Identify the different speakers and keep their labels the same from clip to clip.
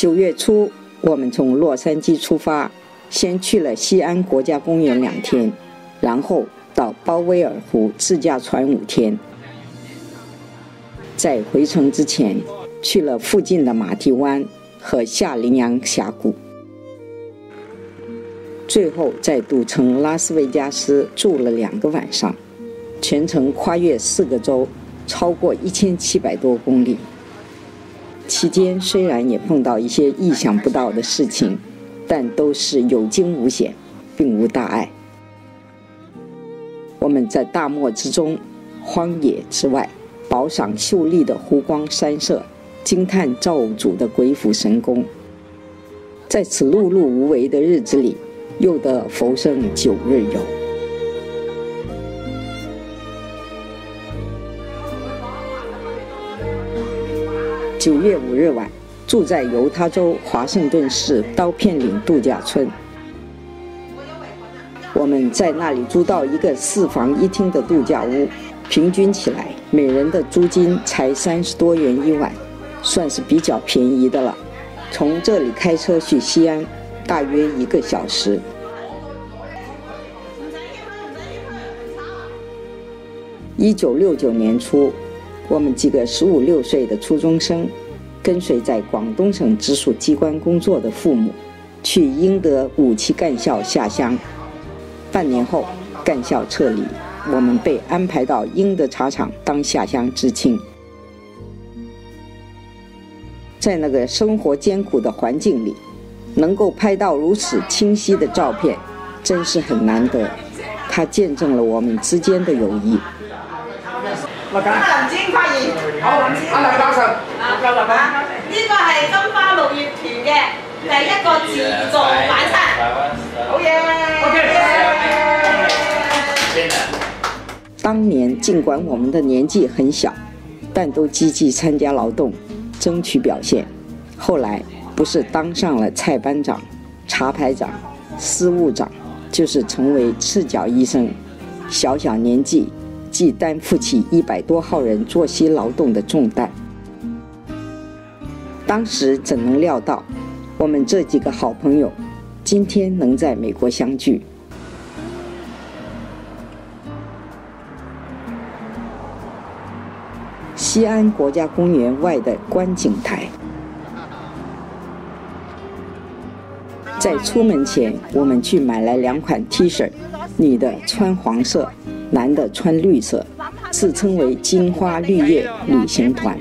Speaker 1: 9月初，我们从洛杉矶出发，先去了西安国家公园2天，然后到鲍威尔湖自驾船5天。在回程之前，去了附近的马蹄湾和下羚羊峡谷。最后在赌城拉斯维加斯住了2个晚上，全程跨越4个州，超过1700多公里。期间虽然也碰到一些意想不到的事情，但都是有惊无险，并无大碍。我们在大漠之中，荒野之外，饱赏秀丽的湖光山色，惊叹造物主的鬼斧神工。在此碌碌无为的日子里，又得浮生9日游。9月5日晚，住在犹他州华盛顿市刀片岭度假村。我们在那里租到一个4房1厅的度假屋，平均起来每人的租金才30多元1晚，算是比较便宜的了。从这里开车去西安，大约1个小时。1969年初，我们几个15、16岁的初中生，跟随在广东省直属机关工作的父母，去英德武器干校下乡。半年后，干校撤离，我们被安排到英德茶厂当下乡知青。在那个生活艰苦的环境里，能够拍到如此清晰的照片，真是很難得。它見證了我們之間的友誼。
Speaker 2: 林子發言，好，梁教授，呢個係金花綠葉團嘅第1個自助晚餐，好嘢！
Speaker 1: 當年儘管我們的年紀很小，但都積極參加勞動，爭取表現。後來不是當上了菜班長、茶排長、司務長，就是成為赤腳醫生。小小年紀即擔負起100多號人作息勞動的重擔。當時怎能料到，我們這幾個好朋友今天能在美國相聚。西安國家公園外的觀景台。在出門前，我們去買來2款 T 恤，女的穿黃色，男的穿綠色，自稱為金花綠葉旅行團。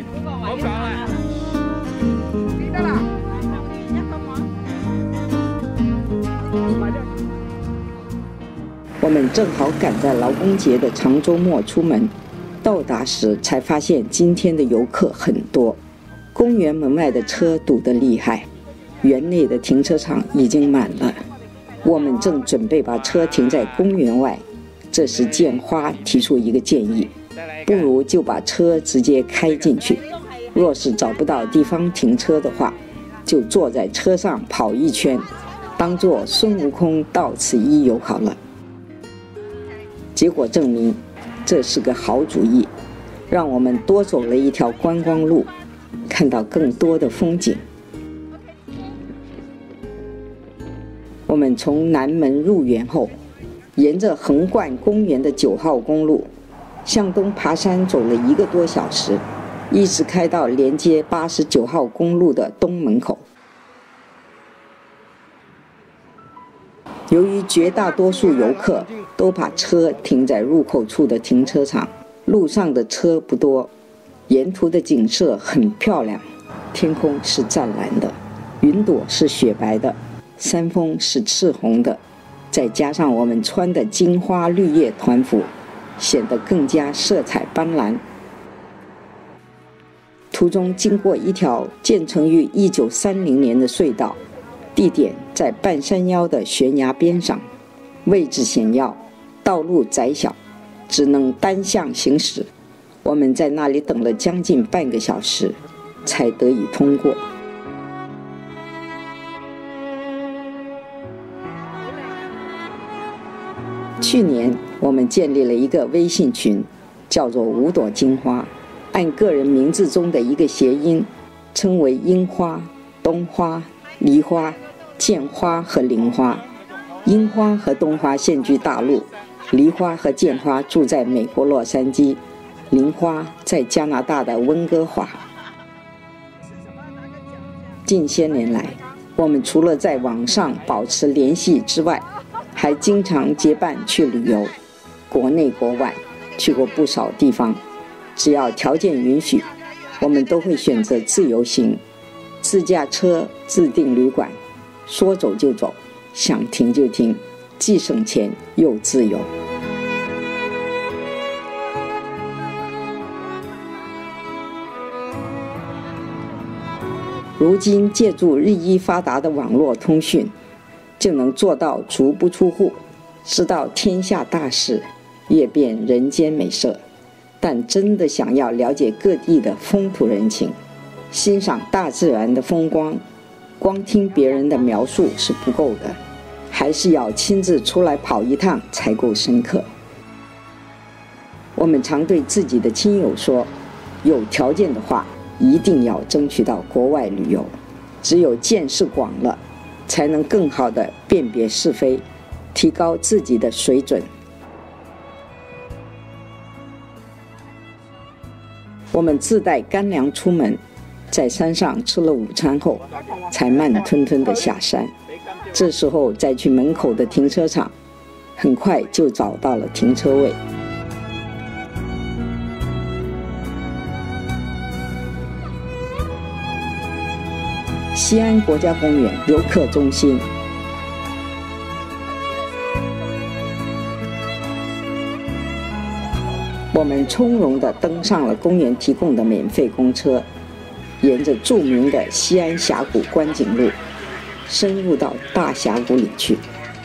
Speaker 1: 我們正好趕在勞工節的長週末出門，到達時才發現今天的遊客很多，公園門外的車堵得厲害，園內的停車場已經滿了。我們正準備把車停在公園外，這時建花提出一個建議，不如就把車直接開進去，若是找不到地方停車的話，就坐在車上跑1圈，當作孫悟空到此一遊好了。結果證明這是個好主意，讓我們多走了一條觀光路，看到更多的風景。我們從南門入園後，沿着橫貫公園的9號公路，向東爬山走了1個多小時，一直開到連接89號公路的東門口。由於絕大多數遊客都把車停在入口處的停車場，路上的車不多，沿途的景色很漂亮，天空是湛藍的，雲朵是雪白的，山峰是赤紅的，再加上我們穿的金花綠葉團服，顯得更加色彩斑斕。途中經過一條建成於1930年的隧道，地點在半山腰的懸崖邊上，位置險要，道路窄小，只能單向行駛。我們在那裡等了將近半個小時，才得以通過。去年我們建立了一個微信群，叫做5朵金花，按個人名字中的一個諧音，稱為櫻花， 冬花、梨花、剑花和铃花。樱花和冬花现居大陆，梨花和剑花住在美国洛杉矶，铃花在加拿大的温哥华。近些年来，我们除了在网上保持联系之外，还经常结伴去旅游，国内国外去过不少地方。只要条件允许，我们都会选择自由行，自驾车自订旅馆，说走就走，想停就停，既省钱又自由。如今借助日益发达的网络通讯，就能做到足不出户，知道天下大事，阅遍人间美色。但真的想要了解各地的风土人情，欣赏大自然的风光，光听别人的描述是不够的，还是要亲自出来跑一趟才够深刻。我们常对自己的亲友说，有条件的话一定要争取到国外旅游，只有见识广了，才能更好地辨别是非，提高自己的水准。我们自带干粮出门，在山上吃了午餐后，才慢吞吞地下山。这时候再去门口的停车场，很快就找到了停车位。西安国家公园游客中心。我们从容地登上了公园提供的免费公车，沿着著名的西安峡谷观景路，深入到大峡谷里去。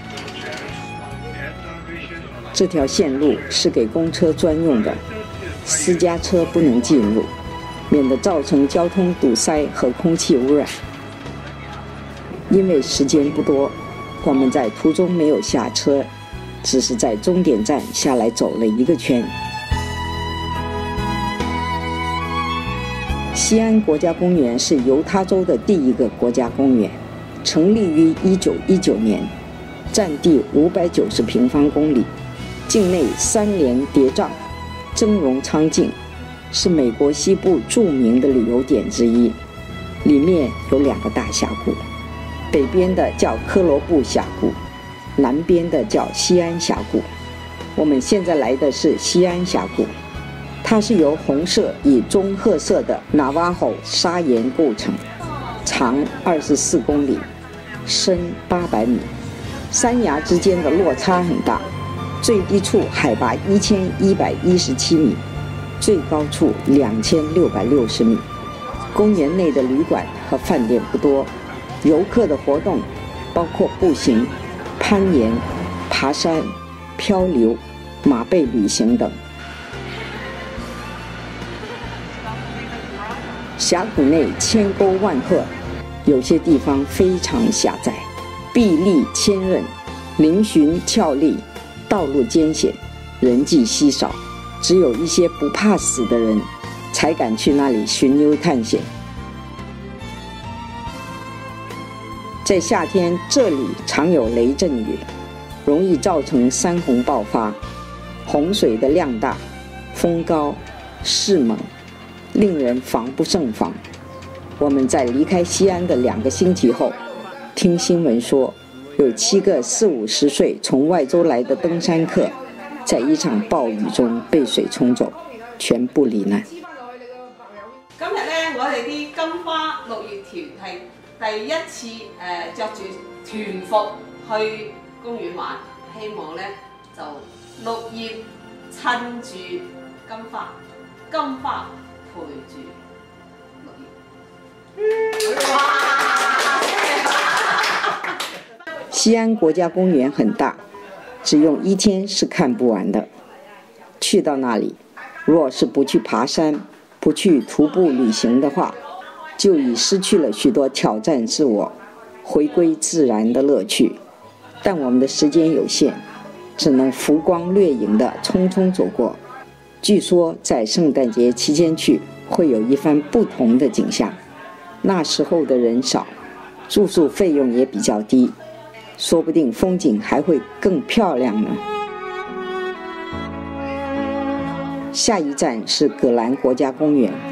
Speaker 1: 这条线路是给公车专用的，私家车不能进入，免得造成交通堵塞和空气污染。因为时间不多，我们在途中没有下车，只是在终点站下来走了一个圈。西安国家公园是犹他州的第一个国家公园，成立于1919年，占地590平方公里，境内3连叠嶂，峥嵘苍劲，是美国西部著名的旅游点之一。里面有2个大峡谷，北边的叫科罗布峡谷，南边的叫西安峡谷。我们现在来的是西安峡谷，它是由红色与棕褐色的纳瓦霍砂岩构成，长24公里，深800米，山崖之间的落差很大，最低处海拔1117米，最高处2660米。公园内的旅馆和饭店不多，游客的活动包括步行、攀岩、爬山、漂流、马背旅行等。峡谷内千沟万壑，有些地方非常狭窄，壁立千仞，嶙峋峭立，道路艰险，人迹稀少，只有一些不怕死的人才敢去那里寻幽探险。在夏天，这里常有雷阵雨，容易造成山洪爆发，洪水的量大，风高势猛，令人防不胜防。我们在离开西安的2个星期后，听新闻说，有7个40-50岁从外州来的登山客，在一場暴雨中被水沖走，全部罹難。
Speaker 2: 今日咧，我哋啲金花綠葉團係第一次着住團服去公園玩，希望咧就綠葉襯住金花，金花陪住綠葉。
Speaker 1: 西安国家公园很大，只用1天是看不完的。去到那里，若是不去爬山，不去徒步旅行的话，就已失去了许多挑战自我、回归自然的乐趣。但我们的时间有限，只能浮光掠影地匆匆走过。据说在圣诞节期间去，会有一番不同的景象。 那时候的人少，住宿费用也比较低，说不定风景还会更漂亮呢。下一站是葛兰国家公园。